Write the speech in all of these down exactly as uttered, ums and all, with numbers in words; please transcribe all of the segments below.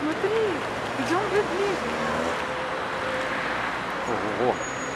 Смотри, идем ближе. Ого.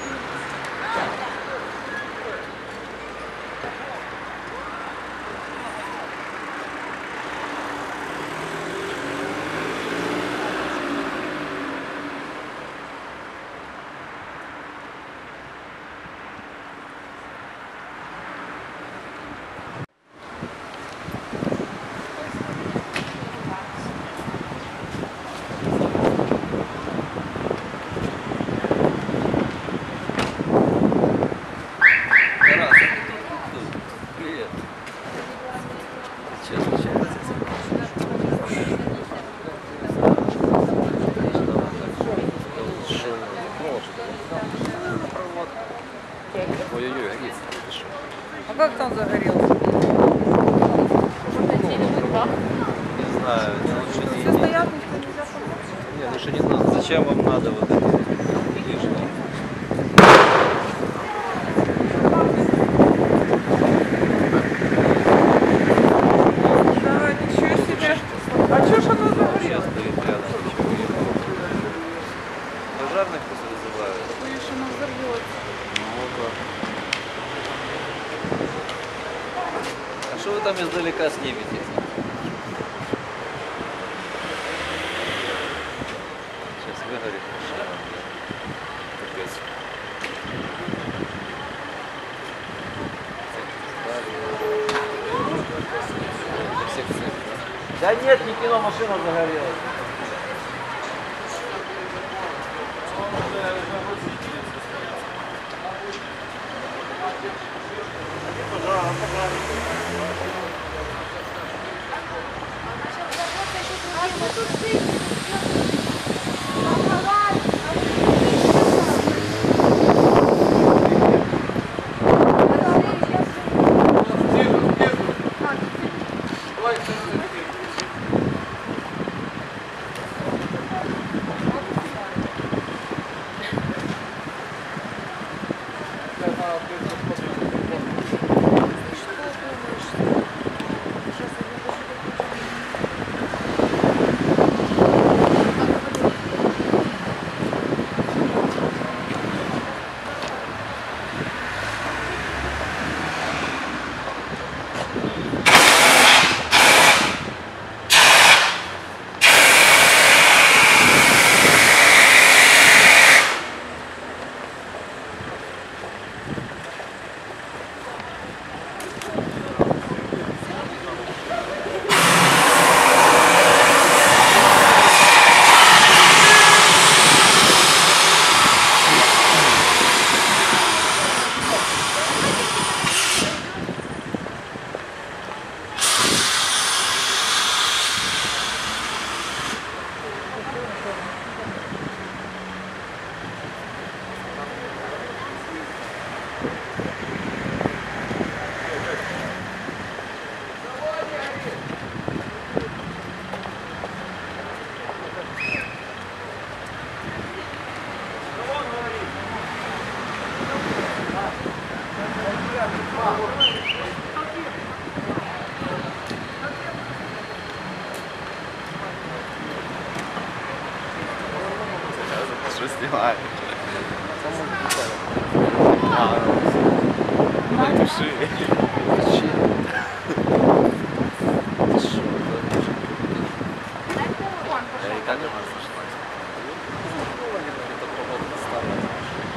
Ой-ой-ой, горится. А как там загорелся? Не знаю, лучше не... Все стоят, никто нельзя помочь. Нет, лучше не надо. Зачем вам надо вот это лишнее? Да, ничего себе. А чё ж оно загорелось? Стоит рядом, ничего не было. Пожарных просто вызывают. Боюсь, оно взорвется. Ну вот. А что вы там издалека снимете? Сейчас выгорит машина. Капец. Всех всех. Да нет, не кино, машина загорелась. Что снимаешь? А, потуши. Потуши. И как же нас нашла? Это проводка старая.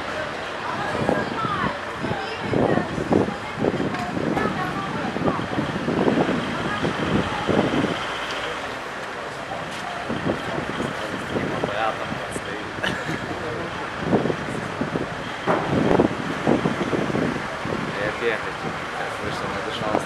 Бегать, как слышно, надышался.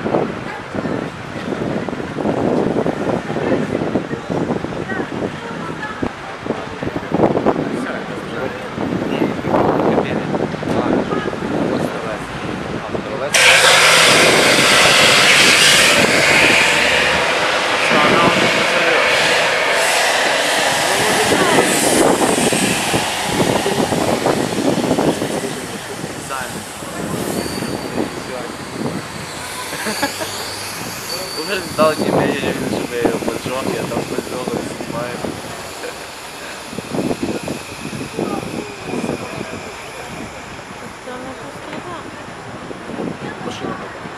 Все, это уже капели. А, осталось. А, осталось. Что она уже посмотрела? Уже дал тебе, чтобы я ее поджег, я там поджег, снимал. снимаем. Машина.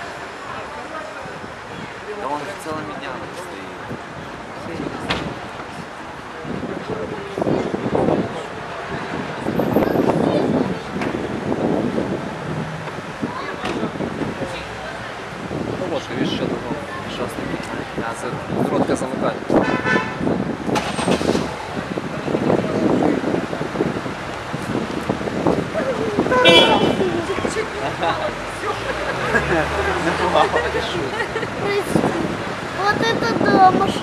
Да он же целыми днями стоит. Ну вот, видишь, ще давно щасливо. А це коротке замикання. Вот это да, машина.